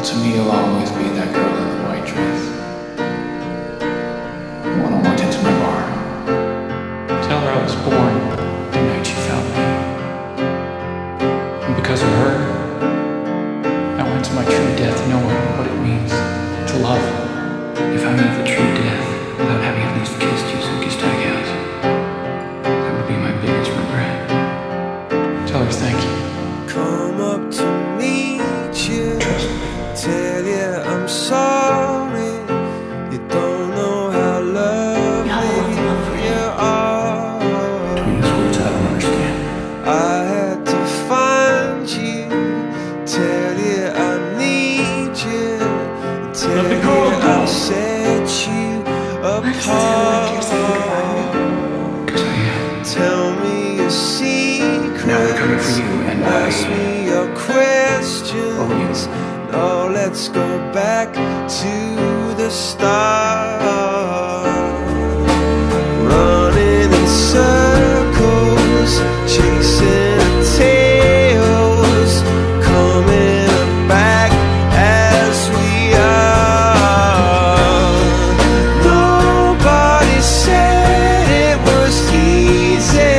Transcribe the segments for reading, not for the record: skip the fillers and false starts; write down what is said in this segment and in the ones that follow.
To me, you'll always be that girl in the white dress. The one I walked into my bar. Tell her I was born the night she found me. And because of her, I went to my true death knowing what it means to love. If I knew the true death without having at least kissed you some kiss tag house, that would be my biggest regret. Tell her thank you. Come up to meet you, tell you I'm sorry. You don't know how lovely you are. Between us words I don't understand. I had to find you, tell you I need you, tell you I'll set you apart. Tell me your secrets. Now they're coming for you, and ask me your questions. Now let's go back to the start. Running in circles, chasing tails, coming back as we are. Nobody said it was easy.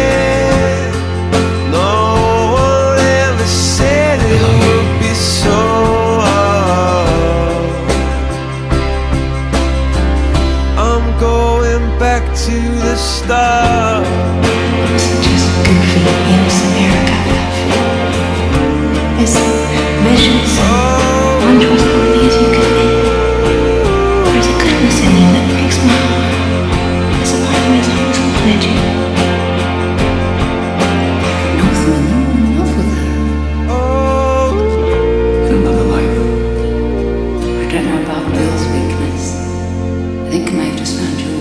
Back to the start. Just goofy games America. As vicious and untrustworthy as you could be, there's a goodness in you that breaks my heart. There's a part of me that's always wanted you. Northman, you were in love with her. In another life. I don't know about Bill's weakness. I think I may have just found you